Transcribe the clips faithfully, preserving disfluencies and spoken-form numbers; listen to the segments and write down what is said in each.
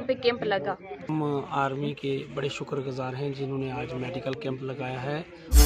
पे कैंप लगा। हम आर्मी के बड़े शुक्रगुजार हैं जिन्होंने आज मेडिकल कैंप लगाया है।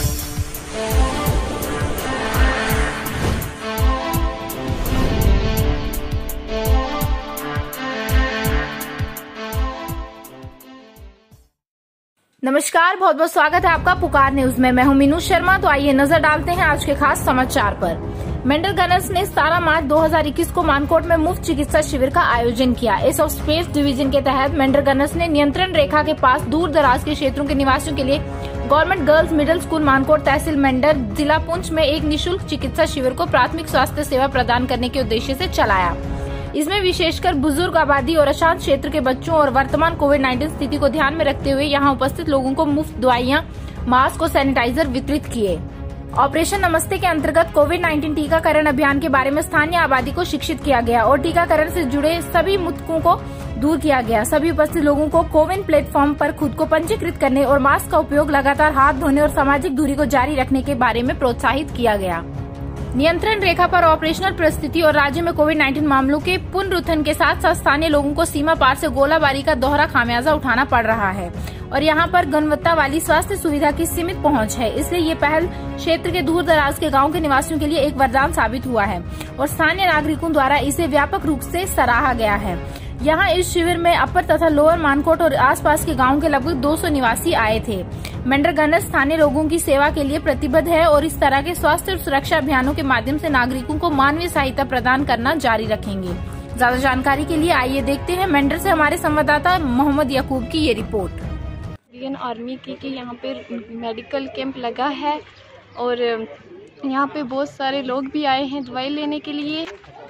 नमस्कार, बहुत बहुत स्वागत है आपका पुकार न्यूज में। मैं हूं मीनू शर्मा। तो आइए नजर डालते हैं आज के खास समाचार पर। मेंढर गनर्स ने सत्रह मार्च दो हज़ार इक्कीस को मानकोट में मुफ्त चिकित्सा शिविर का आयोजन किया। एस ऑफ स्पेस डिवीजन के तहत मेंढर गनर्स ने नियंत्रण रेखा के पास दूर दराज के क्षेत्रों के निवासियों के लिए government girls middle school Mankote तहसील मेंढर जिला पुंछ में एक निःशुल्क चिकित्सा शिविर को प्राथमिक स्वास्थ्य सेवा प्रदान करने के उद्देश्य से चलाया। इसमें विशेषकर बुजुर्ग आबादी और अशांत क्षेत्र के बच्चों और वर्तमान कोविड उन्नीस स्थिति को ध्यान में रखते हुए यहां उपस्थित लोगों को मुफ्त दवाइयां, मास्क और सैनिटाइजर वितरित किए। ऑपरेशन नमस्ते के अंतर्गत कोविड उन्नीस टीकाकरण अभियान के बारे में स्थानीय आबादी को शिक्षित किया गया और टीकाकरण से जुड़े सभी मुद्दों को दूर किया गया। सभी उपस्थित लोगों को कोविन प्लेटफॉर्म पर खुद को पंजीकृत करने और मास्क का उपयोग, लगातार हाथ धोने और सामाजिक दूरी को जारी रखने के बारे में प्रोत्साहित किया गया। नियंत्रण रेखा पर ऑपरेशनल परिस्थिति और राज्य में कोविड उन्नीस मामलों के पुनरुत्थान के साथ साथ स्थानीय लोगों को सीमा पार से गोलाबारी का दोहरा खामियाजा उठाना पड़ रहा है और यहां पर गुणवत्ता वाली स्वास्थ्य सुविधा की सीमित पहुंच है। इसलिए ये पहल क्षेत्र के दूर दराज के गांव के निवासियों के लिए एक वरदान साबित हुआ है और स्थानीय नागरिकों द्वारा इसे व्यापक रूप से सराहा गया है। यहाँ इस शिविर में अपर तथा लोअर मानकोट और आसपास के गांव के लगभग दो सौ निवासी आए थे। मेंढर गनर्स स्थानीय लोगों की सेवा के लिए प्रतिबद्ध है और इस तरह के स्वास्थ्य और सुरक्षा अभियानों के माध्यम से नागरिकों को मानवीय सहायता प्रदान करना जारी रखेंगे। ज्यादा जानकारी के लिए आइए देखते हैं मेंढर से हमारे संवाददाता मोहम्मद याकूब की ये रिपोर्ट। इंडियन आर्मी की के यहाँ पे मेडिकल कैंप लगा है और यहाँ पे बहुत सारे लोग भी आए हैं दवाई लेने के लिए।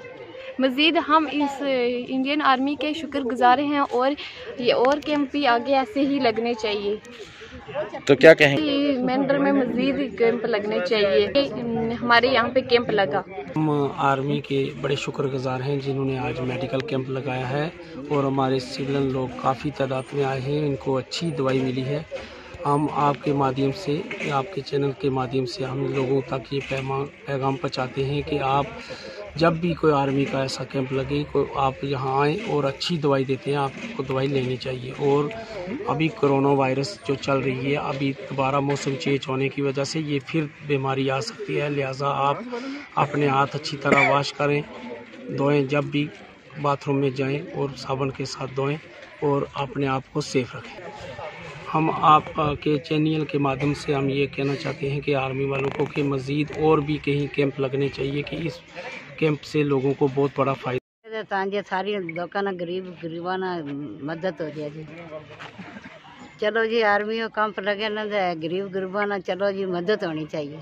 मज़ीद हम इस इंडियन आर्मी के शुक्रगुजार हैं और ये और कैंप भी आगे ऐसे ही लगने चाहिए। तो क्या कहेंगे? मेंढर में मज़ीद कैंप लगने चाहिए। हमारे यहाँ पे कैंप लगा। हम आर्मी के बड़े शुक्रगुजार हैं जिन्होंने आज मेडिकल कैंप लगाया है और हमारे सिविलियन लोग काफ़ी तादाद में आए हैं, इनको अच्छी दवाई मिली है। हम आपके माध्यम से, आपके चैनल के माध्यम से हम लोगों तक ये पैगाम पैगाम पहुँचाते हैं कि आप जब भी कोई आर्मी का ऐसा कैंप लगे को आप यहाँ आएँ और अच्छी दवाई देते हैं, आपको दवाई लेनी चाहिए। और अभी कोरोना वायरस जो चल रही है, अभी दोबारा मौसम चेंज होने की वजह से ये फिर बीमारी आ सकती है, लिहाजा आप अपने हाथ अच्छी तरह वॉश करें, धोएं, जब भी बाथरूम में जाएं और साबुन के साथ धोएं और अपने आप को सेफ रखें। हम आप के चैनल के माध्यम से हम ये कहना चाहते हैं कि आर्मी वालों को कि मज़ीद और भी कहीं कैंप लगने चाहिए कि इस कैंप से लोगों को बहुत बड़ा फायदा। सारी लोगों ना गरीब गरीबाना मदद हो जाए जी। चलो जी, आर्मी को कैंप लगे ना गरीब गरीबाना, चलो जी मदद होनी चाहिए।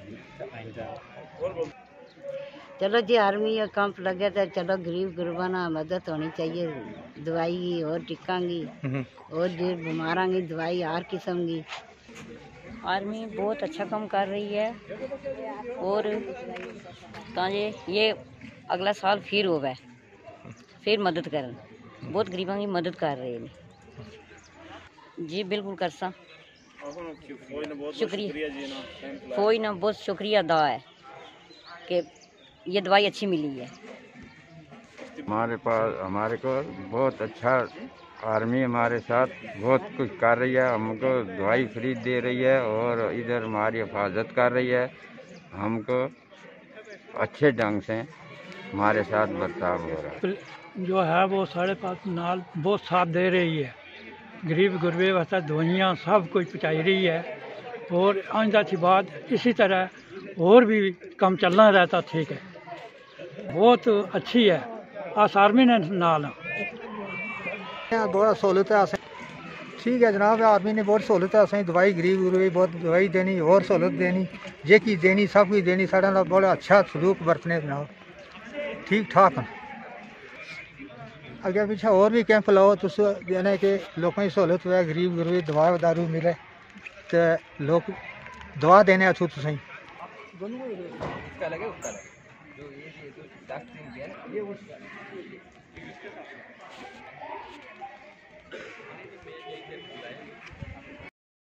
चलो जी, आर्मी का कैंप लगे तो चलो गरीब गरीबाना मदद होनी चाहिए। दवाई और टिक्का की और जो बीमारा की दवाई हर किस्म की। आर्मी बहुत अच्छा काम कर रही है और ताजे ये अगला साल फिर होवे, फिर मदद करन, बहुत गरीबों की मदद कर रहे हैं जी। बिल्कुल कर सा शुक्रिया, कोई ना बहुत शुक्रिया अदा है कि ये दवाई अच्छी मिली है। हमारे पास हमारे को बहुत अच्छा आर्मी हमारे साथ बहुत कुछ कर रही है, हमको दवाई फ्री दे रही है और इधर हमारी हिफाजत कर रही है। हमको अच्छे ढंग से हमारे साथ बर्ताव हो रहा है। जो है वो साढ़े पाँच नाल बहुत साथ दे रही है। गरीब गुरबे वास्ते दवाइयाँ सब कुछ पहुँचाई रही है और आइंदा की बात इसी तरह और भी काम चलना रहता। ठीक है, बहुत अच्छी है आस आर्मी ने नाल बहुत सहूलत है। ठीक है जनाब, आर्मी ने बहुत सहूलत है। असें दवाई गरीब गुरबे बहुत दवाई देनी और सहूलत देनी, जे की देनी सब कुछ देनी। साढ़ा दा बड़ा अच्छा सलूक बरतने जनाब, ठीक ठाक है। अगे पिछे और भी कैंप लाओ तुस, यानी कि लोगों की सहूलत हो, गरीब गुरबे दवा दारू मिले तो लोग दवा देने अच्छू तुसें।